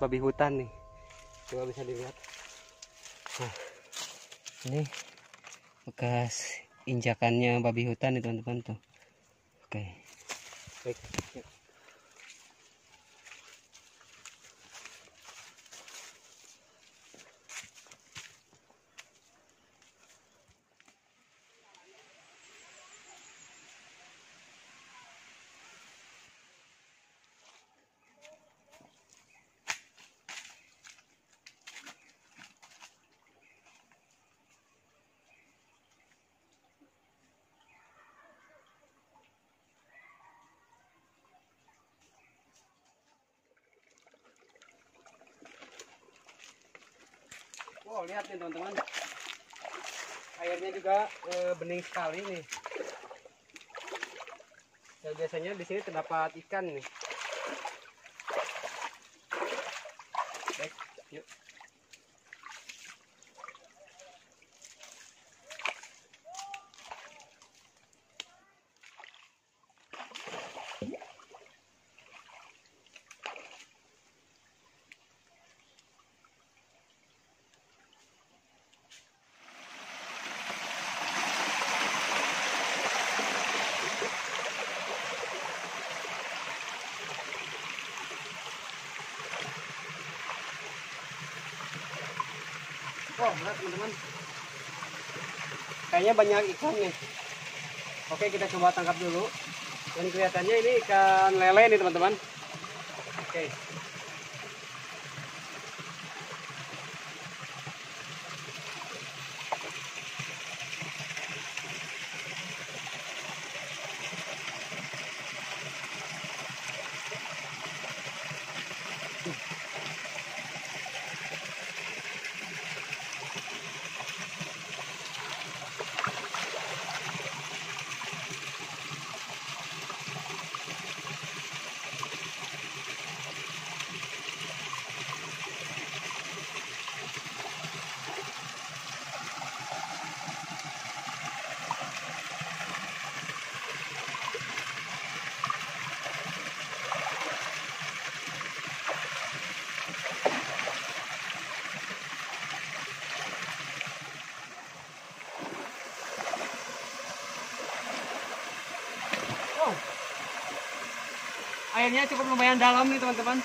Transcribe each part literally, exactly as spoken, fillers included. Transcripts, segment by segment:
babi hutan nih. Coba bisa dilihat. Nah, ini bekas injakannya babi hutan nih teman-teman tuh. Oke. Baik. Yuk. Wow, lihat nih teman-teman, airnya juga e, bening sekali nih. Dan biasanya di sini terdapat ikan nih. Baik, yuk. Wow, lihat teman-teman, kayaknya banyak ikan nih. Oke, kita coba tangkap dulu. Dan kelihatannya ini ikan lele nih teman-teman. Oke. Wow, airnya cukup lumayan dalam nih teman-teman.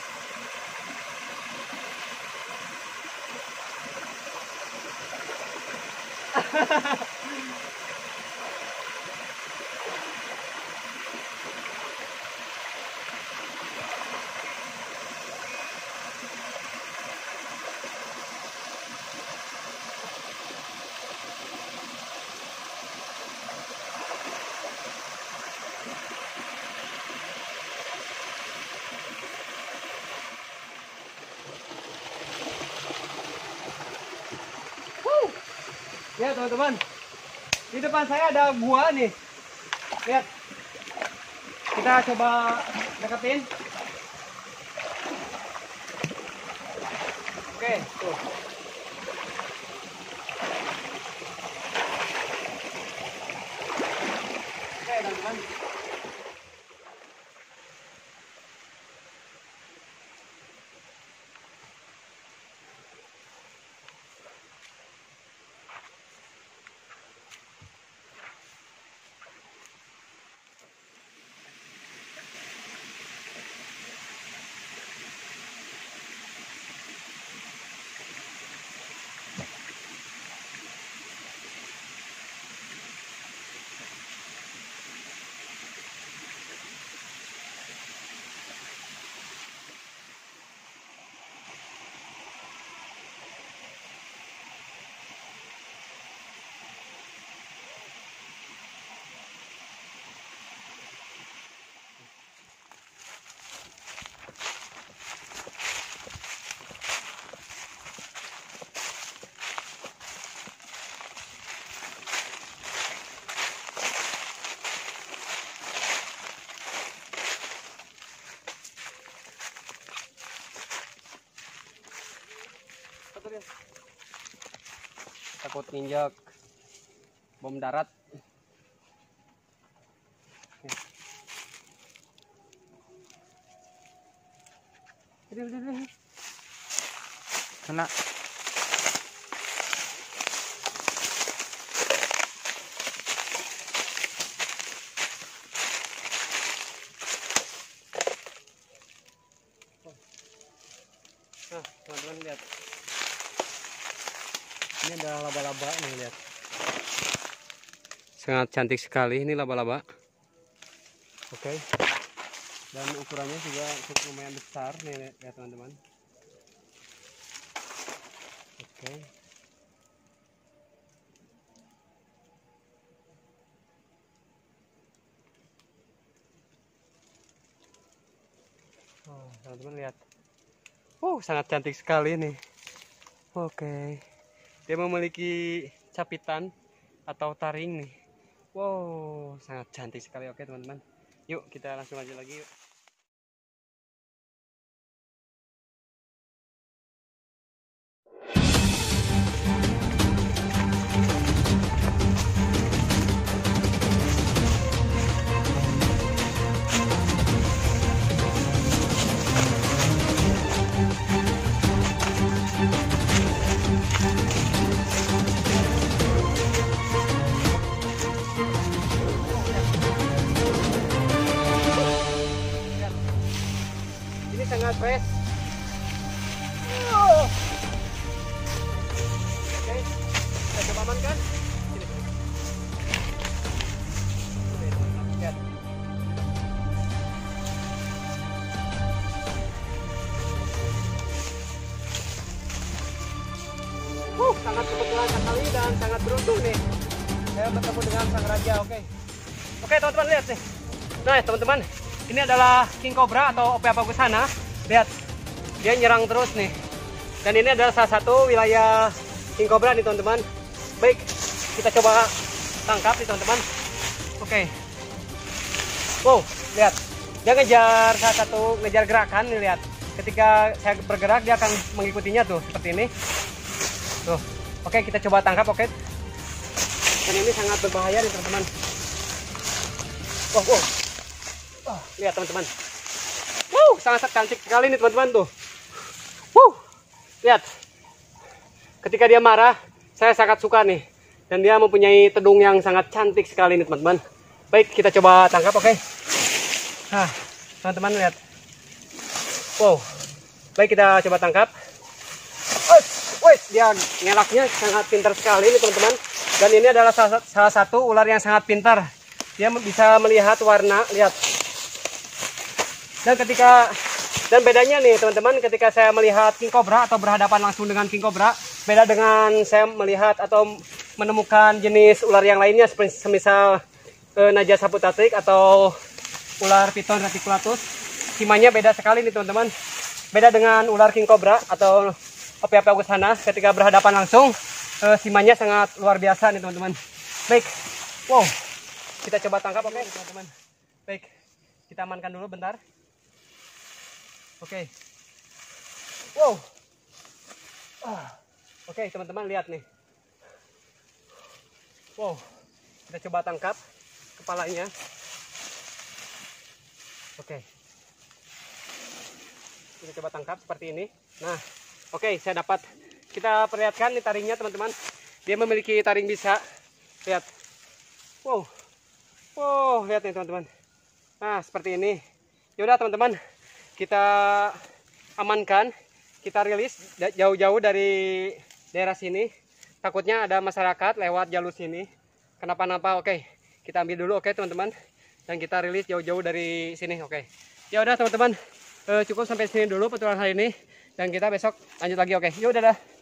Ya teman-teman, di depan saya ada gua nih. Lihat, kita coba deketin. Oke, tuh. Oke teman-teman. Takut nginjak bom darat. Udah, udah, udah. Kena. Nah, teman-teman lihat. Ini adalah laba-laba nih, lihat. Sangat cantik sekali ini laba-laba. Oke. Dan ukurannya juga cukup lumayan besar nih, lihat teman-teman. Oke. Oh, teman-teman lihat. Oh, sangat cantik sekali nih. Oke. Dia memiliki capitan atau taring nih. Wow, sangat cantik sekali. Oke, teman-teman. Yuk, kita langsung aja lagi yuk. Sangat fresh. Oh. Oke, kita coba amankan. Sini. Lihat. Uh, sangat kebetulan sekali dan sangat beruntung nih. Saya bertemu dengan sang raja. Oke, oke teman-teman lihat nih. Nah teman-teman, ini adalah king cobra atau Opea pagusana. Lihat, dia nyerang terus nih. Dan ini adalah salah satu wilayah king cobra nih teman-teman. Baik, kita coba tangkap nih teman-teman. Oke. Wow, lihat. Dia ngejar salah satu, ngejar gerakan nih, lihat. Ketika saya bergerak dia akan mengikutinya tuh, seperti ini. Tuh. Oke, kita coba tangkap, oke. Dan ini sangat berbahaya nih teman-teman. Wow, wow. Oh, lihat teman-teman. Wow, sangat cantik sekali nih teman-teman tuh. Wow, lihat. Ketika dia marah, saya sangat suka nih. Dan dia mempunyai tedung yang sangat cantik sekali nih teman-teman. Baik, kita coba tangkap, oke. Nah, teman-teman lihat. Wow, baik kita coba tangkap. Wih, dia ngelaknya sangat pintar sekali nih teman-teman. Dan ini adalah salah, salah satu ular yang sangat pintar. Dia bisa melihat warna, lihat. Dan ketika dan bedanya nih teman-teman, ketika saya melihat king cobra atau berhadapan langsung dengan king cobra, beda dengan saya melihat atau menemukan jenis ular yang lainnya seperti semisal e, Naja saputatrik atau ular piton reticulatus. Simanya beda sekali nih teman-teman. Beda dengan ular king cobra atau Opea pagusana, ketika berhadapan langsung e, simanya sangat luar biasa nih teman-teman. Baik, wow, kita coba tangkap, oke teman-teman. Baik, kita amankan dulu bentar. Oke. Wow. Ah. Oke, teman-teman lihat nih. Wow. Kita coba tangkap kepalanya. Oke. Kita coba tangkap seperti ini. Nah, oke, saya dapat. Kita perlihatkan nih taringnya, teman-teman. Dia memiliki taring bisa. Lihat. Wow. Wow, lihat nih, teman-teman. Nah, seperti ini. Yaudah, teman-teman. Kita amankan, kita rilis jauh-jauh dari daerah sini. Takutnya ada masyarakat lewat jalur sini. Kenapa-napa? Oke, kita ambil dulu, oke teman-teman. Dan kita rilis jauh-jauh dari sini, oke. Ya udah teman-teman, e, cukup sampai sini dulu petualangan hari ini. Dan kita besok lanjut lagi, oke. Yuk, dadah.